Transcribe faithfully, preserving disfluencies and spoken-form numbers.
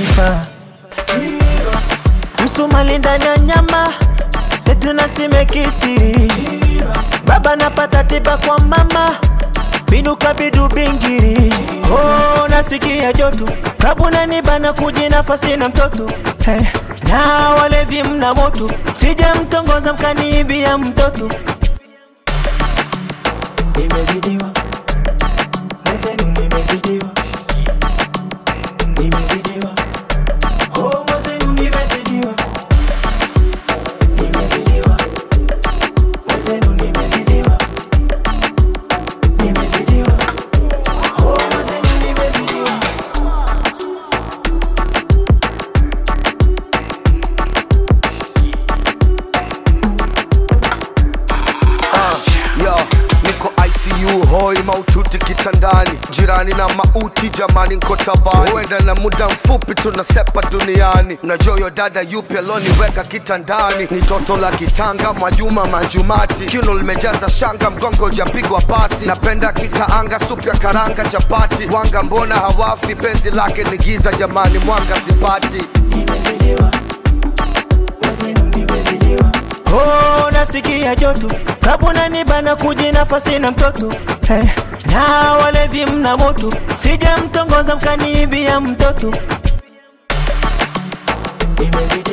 unanipa msumali ndani ya nyama tetu nasime kithiri baba napata tiba kwa mama binuka bidu bingiri oh nasikia joto kabuna nibana kujinafasi na mtoto hey. Na walevi mna moto sije mtongoza mkaniibia mtoto Nimezidiwa Mwezenu nimezidiwa Nimezidiwa Oh mwezenu nimezidiwa Nimezidiwa Mwezenu nimezidiwa Nimezidiwa Oh mwezenu nimezidiwa uh, Yo hoi maututi kitandani jirani na mauti jamani nko tabani huenda na muda mfupi tunasepa duniani mnajua yo dada yupi aloniweka kitandani ni toto la kitanga Mwajuma Manjumati kiuno limejaza shanga mgongo japigwa pasi napenda kikaanga supu ya karanga chapati wanga mbona hawafi penzi lake ni giza jamani mwanga sipati Nimezidiwa Mwezenu nimezidiwa Oh nasikia joto kabuna nibana kujinafasi na mtoto hey. Na walevi mna moto sije mtongoza mkaniibia mtoto Nimezidiwa